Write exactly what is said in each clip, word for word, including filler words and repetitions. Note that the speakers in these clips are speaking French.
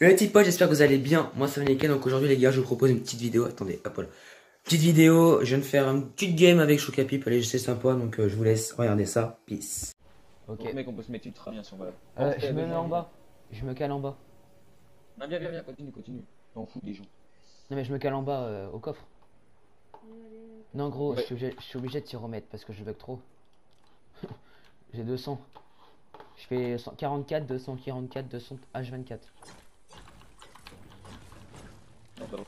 Les petits potes, j'espère que vous allez bien. Moi ça va nickel. Donc aujourd'hui les gars, je vous propose une petite vidéo. Attendez, hop voilà. Petite vidéo, je viens de faire une petite game avec Chocapip. Allez, c'est sympa, donc euh, je vous laisse regarder ça. Peace. Ok. Donc mec, on peut se mettre ultra bien si on va. Euh, je me mets en bas. Je me cale en bas. Non, viens, viens, viens, continue, continue. T'en fous des gens. Non mais je me cale en bas euh, au coffre. Non gros, Ouais. je, suis obligé, je suis obligé de t'y remettre parce que je bug trop. J'ai deux cents. Je fais cent quarante-quatre, deux cent quarante-quatre, deux cents H vingt-quatre. Non, pardon.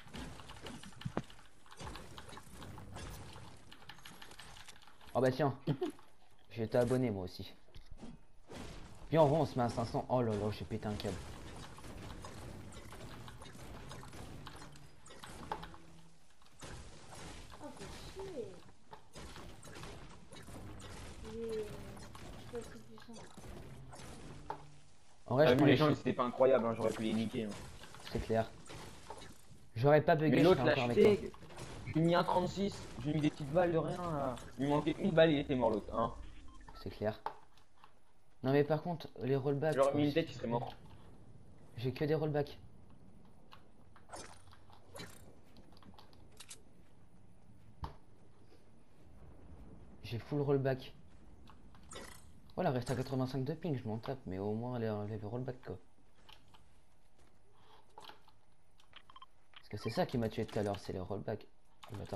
Oh bah tiens. J'ai été abonné moi aussi. Puis en vrai on se met à cinq cents. Oh là là, j'ai pété un câble. Oh, faut chier. J'ai... Je suis pas si puissant. En vrai, Ah, je mais prends les les gens, chiffres, c'était pas incroyable, hein, j'aurais pu les niquer. Hein. c'est clair. J'aurais pas bugué, Mais je l'autre serais l'a encore avec toi. chuté. J'ai mis un trente-six, j'ai mis des petites balles de rien. Là. Il me manquait une balle, il était mort l'autre. Hein. C'est clair. Non mais par contre, les rollbacks... J'aurais mis oh, une tête, il serait mort. J'ai que des rollbacks. J'ai full rollback. Voilà, reste à quatre-vingt-cinq de ping, je m'en tape, mais au moins les, les rollbacks quoi. Parce que c'est ça qui m'a tué tout à l'heure, c'est les rollbacks. Oh, bâtard.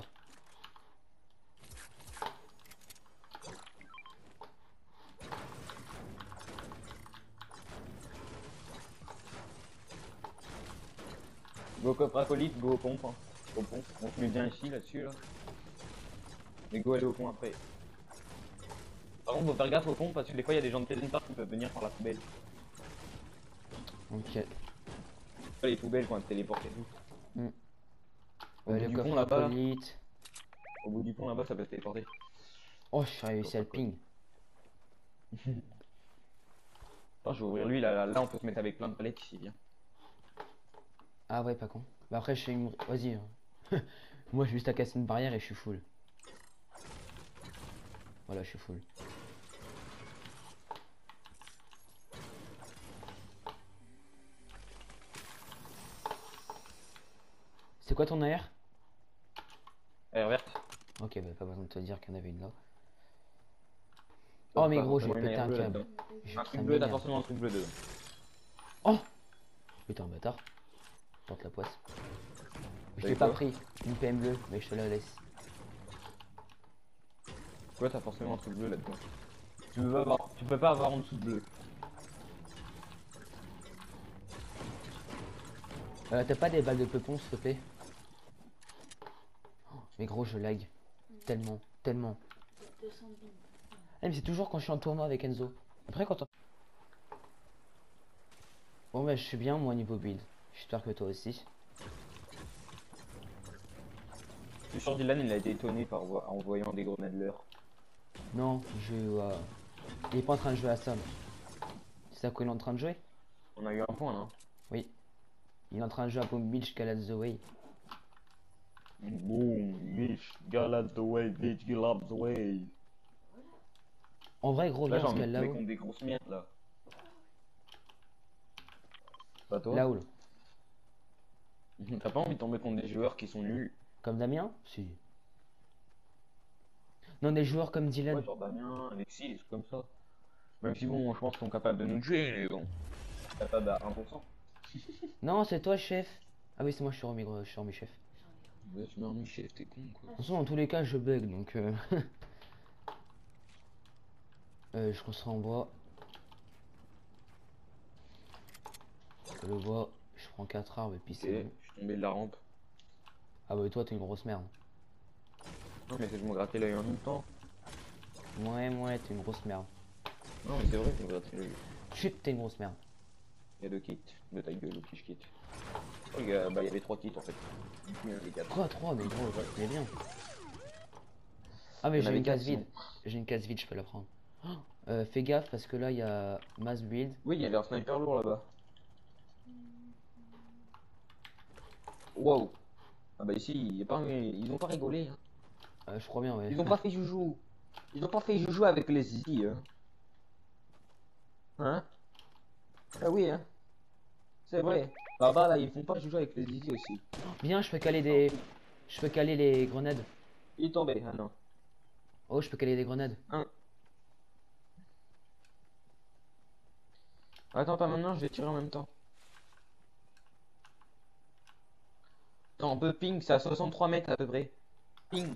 Go coffre acolyte, go au pompe. Hein. Au pompe. On se met bien ici, là-dessus. Là. Mais go aller au pont après. Par contre, faut faire gaffe au pont parce que des fois, il y a des gens de Pleasant Park qui peuvent venir par la poubelle. Ok. Les poubelles quand elles téléportent et tout. Mm. Au Euh, bout le du coffre pont là-bas, là. acolyte. Au bout du pont là-bas, ça peut se téléporter. Oh, je suis réussi à le ping. Attends, je vais ouvrir lui, là, là, là on peut se mettre avec plein de palettes ici, bien. Ah ouais, pas con. Bah après, je fais une... Vas-y. Hein. Moi, j'ai juste à casser une barrière et je suis full. Voilà, je suis full. C'est quoi ton A R? Air verte. Ok, bah pas besoin de te dire qu'il y en avait une là. Oh mais gros, j'ai pété un câble. Je- Un ça truc bleu, t'as m'énerve. forcément un truc bleu dedans. Oh putain, bâtard. Porte la poisse. Je T'as l'ai eu pas quoi pris, une P M bleue, mais je te la laisse. Ouais, t'as forcément un truc bleu là-dedans. Tu peux pas avoir, tu peux pas avoir en dessous de bleu. Euh, T'as pas des balles de peupon, s'il te plaît? Oh, mais gros, je lag. Tellement, tellement. deux cents billes. Ah, mais c'est toujours quand je suis en tournoi avec Enzo. Après, quand on... Bon, bah, je suis bien, moi, niveau build. J'espère que toi aussi. Le short Dylan, il a été étonné par vo- en voyant des grenades leurres. Non, je... euh, il est pas en train de jouer à ça. C'est ça qu'il est en train de jouer? On a eu un point, non? Oui. Il est en train de jouer à Bomb Beach, Galats the Way. Boom, bitch, get out the way, bitch, get out the way. En vrai, gros, Là, viens, j'ai on se envie cale de mec là-haut. contre des grosses miettes, là. Pas toi? Là-haut, là. T'as pas envie de tomber contre des joueurs qui sont nuls? Comme Damien? Si. Non, des joueurs comme Dylan. Ouais, genre Damien, Alexis, des trucs comme ça. Même si bon, je pense qu'ils sont capables de nous tuer, mais bon. Capables à un pour cent. Non, c'est toi, chef. Ah oui, c'est moi, je suis remis, gros, je suis remis chef. Ouais, tu m'as remis chef, t'es con quoi. De toute façon, dans tous les cas, je bug, donc... Euh... euh, je construis en bois. Le bois, je prends quatre arbres et puis Ok, c'est bon. je suis tombé de la rampe. Ah bah toi, t'es une grosse merde. Non, mais c'est que je me grattais l'œil en même temps. Ouais, ouais, t'es une grosse merde. Non, mais c'est vrai que je me grattais l'œil. Chut, t'es une grosse merde. Il y a deux kits, de ta gueule, qui je quitte. Oh, il y a, bah, il y avait trois kits en fait. Il y en avait quatre. trois, trois, mais gros, c'est bien. Ah mais Il y en j'ai avait une case quatre, vide. J'ai une case vide, je peux la prendre. Oh, euh, fais gaffe parce que là, il y a mass build. Oui, il y avait un sniper lourd là-bas. Wow. Ah bah ici, il y a pas, ils ont pas rigolé. Hein. Euh, je crois bien, ouais. Ils ont pas fait joujou. Ils ont pas fait joujou avec les ici. Hein, hein. Ah oui, hein. C'est vrai. Là-bas, là, ils font pas jouer avec les zizi aussi. Viens, je peux caler des... Je peux caler les grenades. Il est tombé, ah non. Oh, je peux caler des grenades. Un. Attends, pas maintenant, je vais tirer en même temps. Attends, on peut ping, c'est à soixante-trois mètres à peu près. Ping.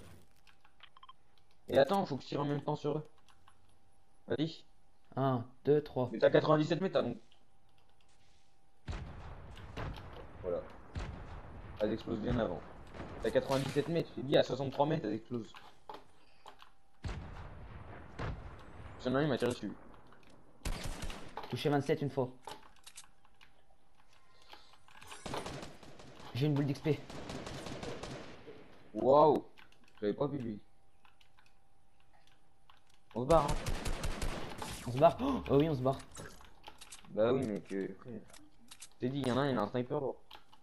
Et attends, faut que je tire en même temps sur eux. Vas-y. un, deux, trois. Mais t'as quatre-vingt-dix-sept mètres, donc. Voilà. Elles explosent bien avant. T'as quatre-vingt-dix-sept mètres, je t'ai dit à soixante-trois mètres, elles explosent. J'en ai un, il m'a tiré dessus. Touché vingt-sept une fois. J'ai une boule d'X P. Waouh. J'avais pas vu lui. On se barre, hein. On se barre. Oh, oh oui, on se barre. Bah oui, mais que. frère. T'es dit, il y en a un, il a un sniper là.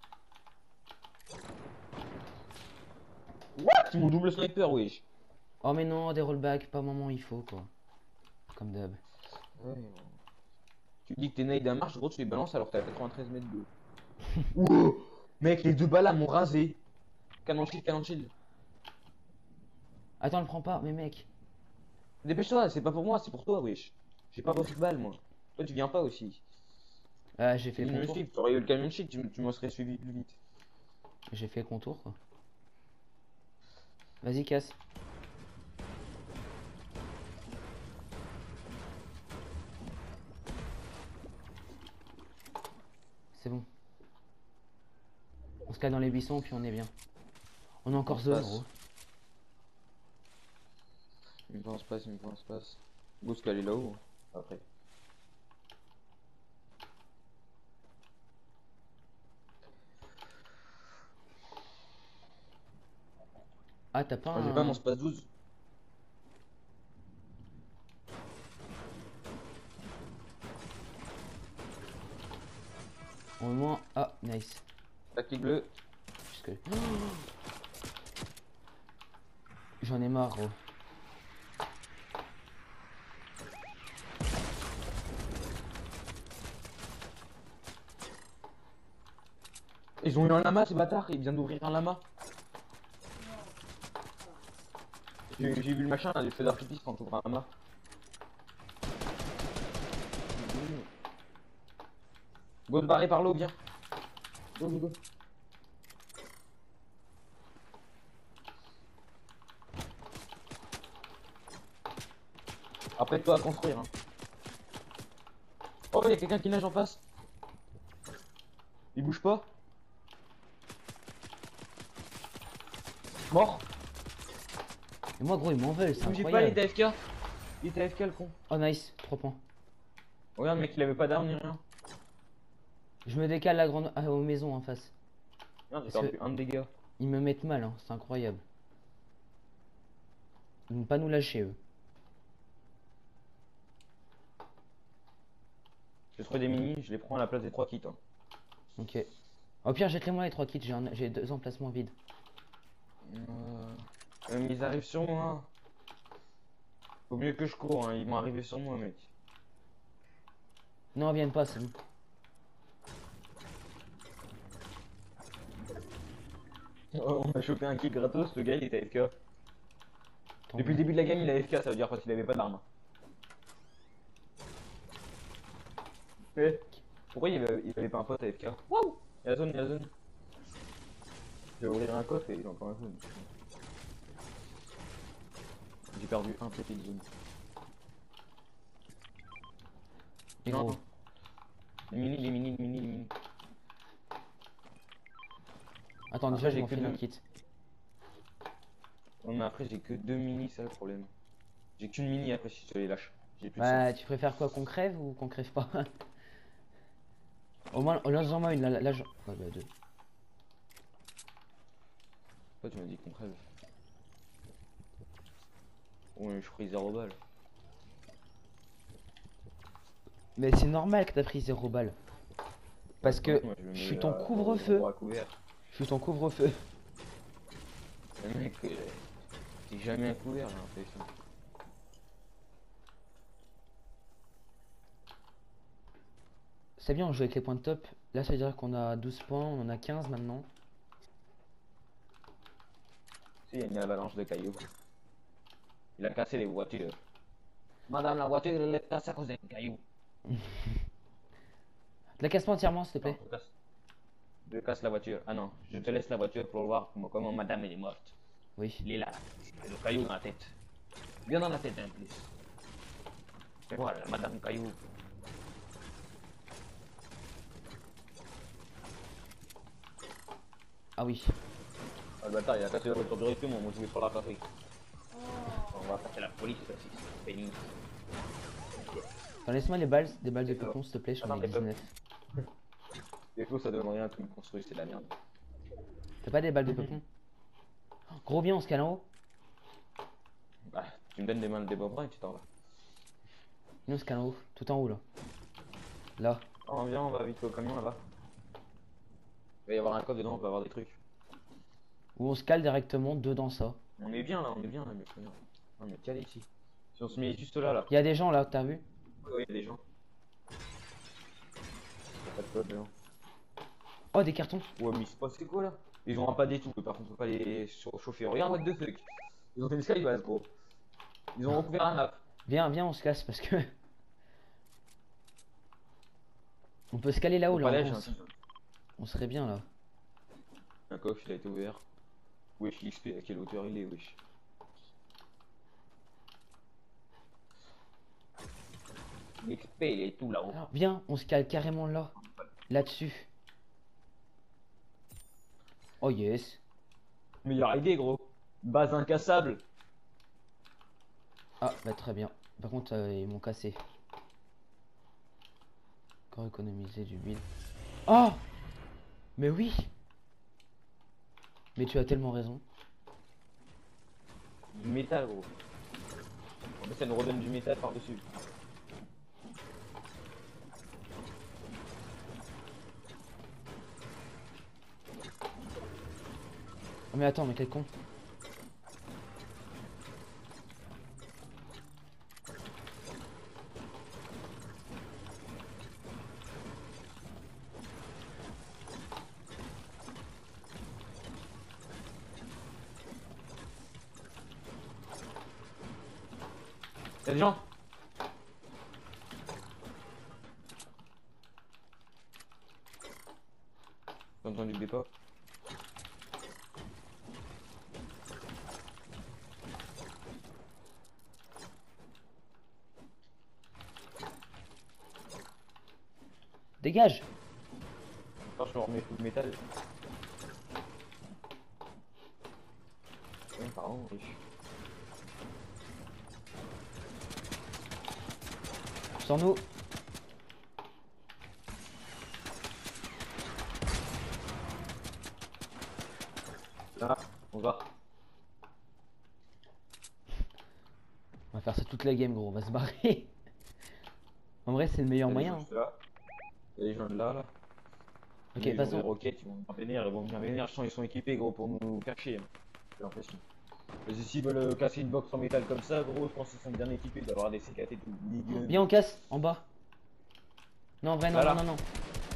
What? Mon double sniper, wesh. Oh mais non, des rollbacks, pas moment il faut quoi. Comme d'hab. Ouais, ouais. Tu dis que t'es nade à marche, gros, tu les balances alors que t'es à quatre-vingt-treize mètres d'eau. Wow. Mec, les deux balles là m'ont rasé. Canon shield, canon shield. Attends, le prends pas, mais mec. Dépêche-toi, c'est pas pour moi, c'est pour toi, wesh. J'ai pas reçu de balle, moi. Toi, tu viens pas aussi. Ah, j'ai fait le Le contour. shield, t'aurais eu le camion shield, tu, tu m'en serais suivi plus vite. J'ai fait le contour quoi. Vas-y, casse. C'est bon. On se cale dans les buissons puis on est bien. On est encore On se zone passe. gros. Il me pense pas, il me pense pas. Go se caler là-haut, hein, après. Ah, t'as pas Moi, j'ai un... pas mon space douze. Au moins... Ah, nice. Tactique bleu. Puisque... J'en ai marre gros. Ils ont eu un lama, ces bâtards, il vient d'ouvrir un lama. J'ai j'ai vu le machin, là, les feux d'artifice quand t'ouvres un lama. Go te barrer par l'eau, viens. Go, go, go. Après, toi à construire. Hein. Oh, il y a quelqu'un qui nage en face. Il bouge pas. Mort. Et moi gros, ils m'en veulent, c'est Bougez pas, il incroyable. était A F K. Il était A F K le con. Oh nice, trois points. Regarde, mec, il avait pas d'arme ni rien. Je me décale la grande... ah, aux maisons en face. Regarde, j'ai Parce perdu que- un de dégâts. Ils me mettent mal, hein. C'est incroyable. Ils ne vont pas nous lâcher eux. J'ai trouvé des minis, je les prends à la place des trois kits. Hein. Ok. Au pire, jette-les-moi les trois kits, j'ai un- j'ai deux emplacements vides. Euh... euh, mais ils arrivent sur moi. Faut mieux que je cours, hein. Ils vont arriver sur moi, mec. Non, viennent pas, c'est bon. Oh, on a chopé un kill gratos, le gars il était A F K. Tant Depuis le mieux. début de la game, il est A F K, ça veut dire parce qu'il avait pas d'armes. Eh, pourquoi il avait, il avait pas un pote A F K? Waouh! Il y a la zone, il y a la zone. Je vais ouvrir un coffre et il est encore un zone. J'ai perdu un petit de zone. Les Non, gros. non. Les mini, les mini, les mini, les mini. Attends, Après, déjà, je j'ai m'en que fais deux. un kit. Non, mais après, j'ai que deux mini, c'est ça le problème. J'ai qu'une mini après si je te les lâche. J'ai plus de Ouais, tu préfères quoi, qu'on crève ou qu'on crève pas? Au moins, lance-en-moi une, là, là, là, je... Ouais, bah, deux. Pourquoi tu m'as dit qu'on crève? Ouais, je pris zéro balle. Mais c'est normal que t'as pris zéro balle. Parce que Moi, me je suis mets, ton euh, couvre-feu. au- au couvert. Je suis ton couvre-feu. Le mec, euh, t'es jamais à couvert, j'ai l'impression. C'est bien, on joue avec les points de top. Là, ça veut dire qu'on a douze points, on en a quinze maintenant. Si, il y a une avalanche de cailloux. Il a cassé les voitures. Madame, la voiture, elle est cassée à cause des cailloux. La casse pas entièrement, s'il te plaît. Non, je casse. Je casse la voiture. Ah non, je te laisse la voiture pour voir comment, comment madame elle est morte. Oui. Il est là. Le caillou dans la tête. Bien dans la tête en plus. Et voilà, madame caillou. Ah oui. Ah, le bâtard, il a cassé la voiture directement. Moi, je vais sur la patrie. Oh. On va passer la police aussi. C'est pénible. Attends, laisse-moi les balles, des balles de peupon, s'il te plaît, j'en Attends, ai mais dix-neuf. Des fois, ça donne rien que tu me construis, c'est de la merde. T'as pas des balles de peupon? Gros, bien, on se cale en haut. Bah, tu me donnes des mains de développement et tu t'en vas. Nous, on se cale en haut, tout en haut là. Là. Oh, viens, on va vite au camion là-bas. Il va y avoir un code dedans, on peut avoir des trucs. Ou on se cale directement dedans ça. On est bien là, on est bien là, mais frère. On est calé ici. Si on se met juste là, là. Il y a des gens là, t'as vu? Ouais, il y a des gens. Y a pas de code dedans. Oh, des cartons. Ouais, mais c'est pas c'est quoi là? Ils ont un pas des tout, par contre, on peut pas les chauffer. Regarde, what the fuck. Ils ont fait une skybase, gros. Ils ont recouvert un map. Viens, viens, on se casse parce que. On peut se caler là-haut Au là. palais, on, j'ai un s- type. on serait bien là. Un coffre, il a été ouvert. Wesh, l'X P, à quelle hauteur il est, wesh. L'X P, il est tout là-haut. Alors, viens, on se cale carrément là. Là-dessus. Oh yes. Meilleure idée, gros. Base incassable. Ah, bah très bien. Par contre, euh, ils m'ont cassé. Encore économiser du build. Oh! Mais oui! Mais tu as tellement raison. Du métal, gros. En fait, ça nous redonne du métal par-dessus. Oh, mais attends, mais quel con. Y'a des gens. T'as entendu le dépôt? Dégage! Attends, je me remets tout le métal. Ouais, pardon, oui. Sur nous! Là, on va. On va faire ça toute la game, gros. On va se barrer. En vrai, c'est le meilleur moyen. Hein. Il y a des gens de là, là. Ok, Ils ont des passons. roquettes, ils vont bien venir, ils vont bien venir. Je sens ils sont équipés, gros, pour nous cacher. Hein. J'ai l'impression. Parce que s'ils veulent casser une box en métal comme ça, gros, je pense qu'ils sont bien équipés d'avoir des C K T tout dégueu. Viens, on casse en bas. Non, en vrai, non, Voilà. non, non, non.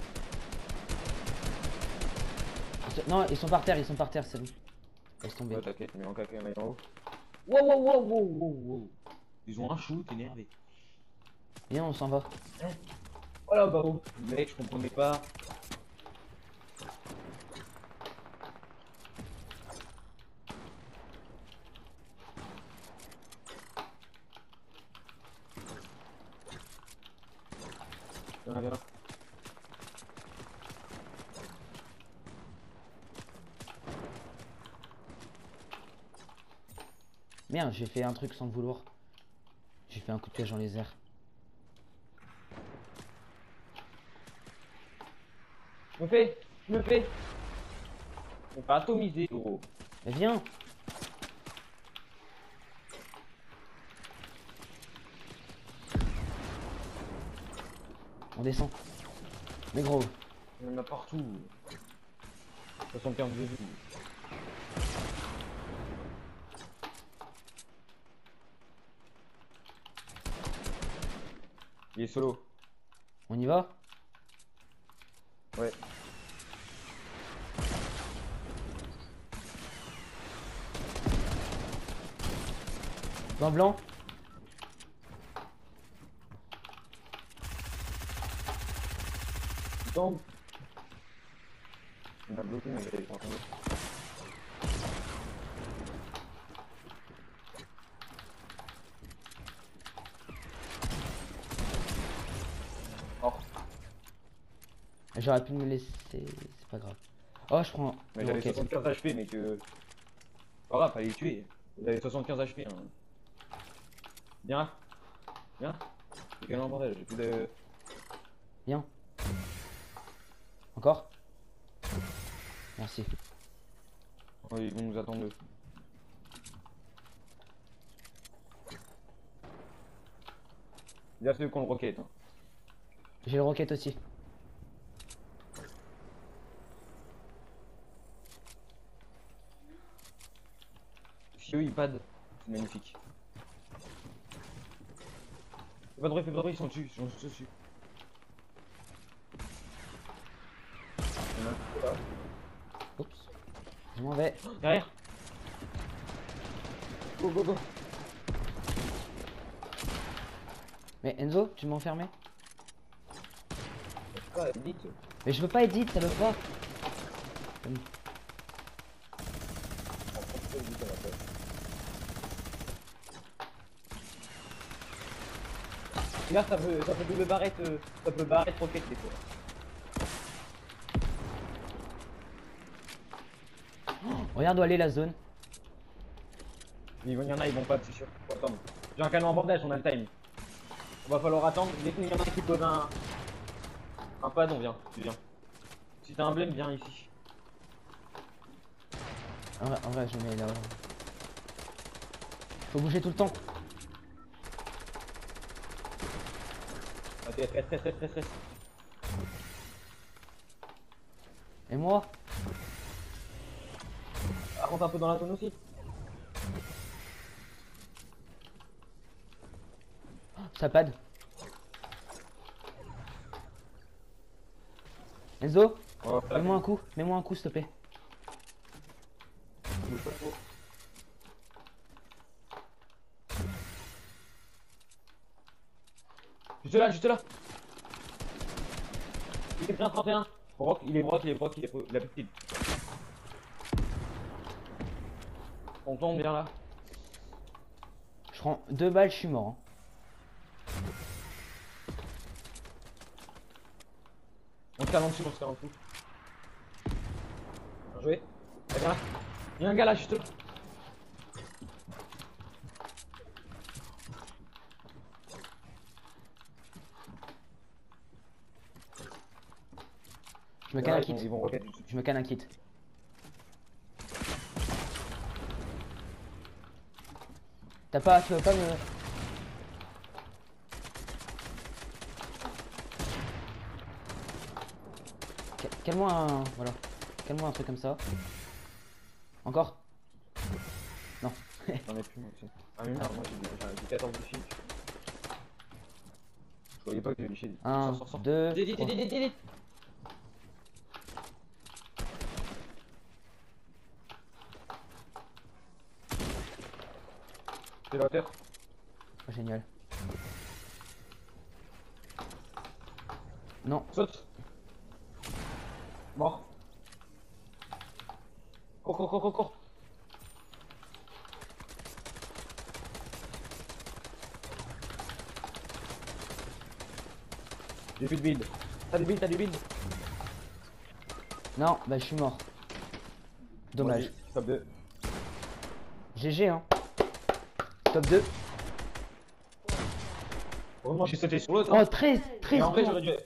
Ils sont- Non, ils sont par terre, ils sont par terre, c'est bon. Laisse tomber. Ouais, t'inquiète, mais en caca, mais en haut. Wow, wow, wow, wow, wow, wow. Ils ont un shoot énervé. Viens, on s'en va. Voilà, bah, oh. Mec, je comprenais pas. Viens, viens. Merde, j'ai fait un truc sans le vouloir. J'ai fait un coup de piège dans les airs. Je me fais, je me fais. On va atomiser, gros. Mais viens! On descend. Mais gros. Il y en a partout. soixante-quinze de vie. Il est solo. On y va? Ouais. Blanc blanc. Il tombe. Il m'a bloqué, mais j'avais pas entendu. Oh, J'aurais pu me laisser. C'est pas grave. Oh, je prends. mais une j'avais roquette. soixante-quinze H P, mais que. Pas grave, fallait les tuer. J'avais soixante-quinze H P. Hein. Viens là. Viens. J'ai qu'un bordel, j'ai plus de. Viens. Encore. Merci. Oh, ils vont nous attendre. eux. Il y a ceux qui ont le rocket. Hein. J'ai le roquette aussi. Fio, il pad. C'est magnifique. Fais pas de bruit, fais pas de bruit, ils sont dessus, ils sont tous dessus. Il y en a un qui est là. Oups. Je m'en vais. Derrière. Go, go, go. Mais Enzo, tu m'as enfermé? Ah, vite. Mais je veux pas edit, ça veut pas. Là, ça peut, ça peut double barrette, euh, ça peut barrette rocket des fois. Regarde où elle est la zone. Il y en a, ils vont pas, c'est sûr. Faut attendre. J'ai un canon en bordage, on a le time. On va falloir attendre. Dès qu'il y en a qui pose un. Un pad, on vient. Tu viens. Si t'as un blême, viens ici. En vrai, en vrai je mets là. Faut bouger tout le temps. Ok, stress, stress, stress, stress, stress. Et moi? Ah, rentre un peu dans la zone aussi. Ça pad. Enzo, Oh, mets-moi un coup, mets-moi un coup s'il te plaît. bouge pas trop. Juste là, juste là. Il est pris un trente et un. Brock, il est brock, il est brock, il est brock, il a plus de kill. On tombe bien là. Je prends deux balles, je suis mort. Hein. On se calme en dessous, on se calme en dessous. Bien joué. Viens là. Il y a un gars là, juste là. Je me canne un Ils kit. vont- ils vont rocket tout de suite. Je me canne un kit. T'as pas, tu veux pas me... Quelle-moi un... Voilà. Quelle-moi un truc comme ça. Encore? Non. J'en ai plus moi aussi. Ah mais merde, moi j'ai quatorze de shield. Je voyais pas que j'avais du shield. Un, Sors, sors, sors. deux, Vite, vite, trois. vite, vite, vite. C'est la hauteur. Oh, génial. Non. Saute. Mort. Cours, cours, cours, cours, cours. J'ai plus de build. T'as du build, t'as du build. Non, bah je suis mort. Dommage. Vas-y, top deux. G G hein. Top deux. Heureusement, je suis sauté sur l'autre. Oh, hein. treize, Et treize. en vrai, j'aurais dû.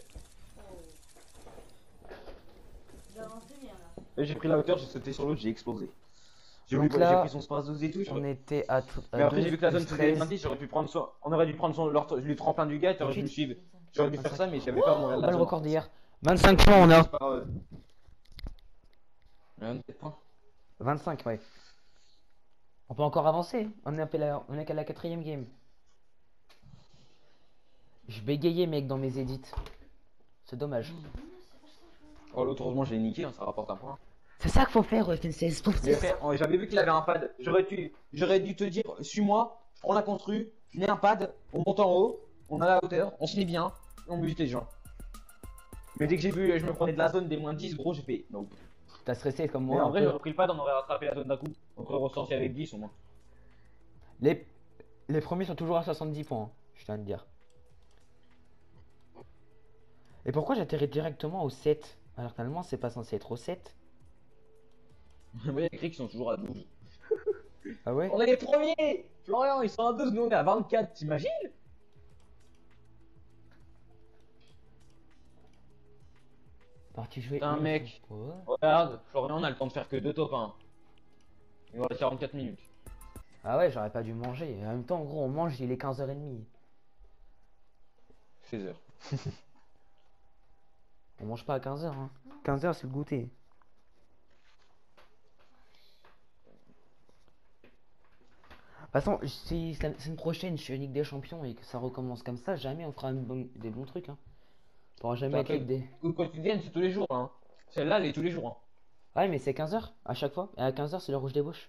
J'ai avancé bien là. Et j'ai pris la hauteur, j'ai sauté sur l'autre, j'ai explosé. J'ai Donc voulu- là, j'ai pris son space douze et tout. On j'aurais- était à, t- à Mais après, j'ai douze vu que la zone plus faisait treize. vingt-six, j'aurais pu prendre son. On aurait dû prendre son. leur- Le tremplin du gars, t'aurais dû me suivre. J'aurais dû faire ça, mais j'avais pas mon. Pas le record d'hier. vingt-cinq points on a. vingt-sept points. vingt-cinq ouais. On peut encore avancer. On est à la, on est qu'à la quatrième game. Je bégayais mec dans mes edits. C'est dommage. Oh, l'autre, heureusement, je l'ai niqué, hein, ça rapporte un point. C'est ça qu'il faut faire, F N C S. Mais frère, oh, j'avais vu qu'il avait un pad. J'aurais dû, j'aurais dû te dire, suis-moi, je prends la constru, je mets un pad, on monte en haut, on a la hauteur, on se met bien, et on bute les gens. Mais dès que j'ai vu, je me prenais de la zone des moins dix, gros, j'ai fait. Non. T'as stressé comme Mais moi. en un vrai, peu. j'aurais pris le pad, on aurait rattrapé la zone d'un coup. On aurait ressorti avec dix au moins. Les... les premiers sont toujours à soixante-dix points, hein, je tiens à te dire. Et pourquoi j'atterris directement au sept? Alors que normalement c'est pas censé être au sept. Vous voyez, les crics sont toujours à douze. Ah ouais? On est les premiers! Florian, ils sont à douze, nous on est à vingt-quatre, t'imagines? Parti jouer. Putain, une- mec. Ouais. Regarde, Florian, on a le temps de faire que deux top un. Il nous reste quarante-quatre minutes. Ah ouais, j'aurais pas dû manger. En même temps, en gros, on mange, il est quinze heures trente. seize heures. On mange pas à quinze heures, hein. quinze heures, c'est le goûter. De toute façon, si la semaine prochaine je suis Ligue des Champions et que ça recommence comme ça, jamais on fera une bonne- des bons trucs. Hein. On pourra jamais être Ligue des. Coupe quotidienne, c'est tous les jours, hein. Celle-là, elle est tous les jours, hein. Ouais, mais c'est quinze heures à chaque fois. Et à quinze heures, c'est le rouge débauche.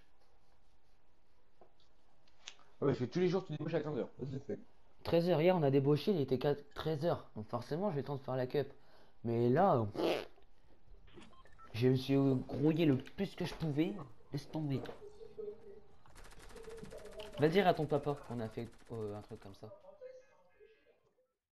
Ouais, je fais tous les jours, tu débouches à quinze heures. Ça, c'est fait. treize heures, hier on a débauché, il était treize heures. Donc forcément, j'ai le temps de faire la cup. Mais là, pff, je me suis grouillé le plus que je pouvais. Laisse tomber. Va dire à ton papa qu'on a fait euh, un truc comme ça.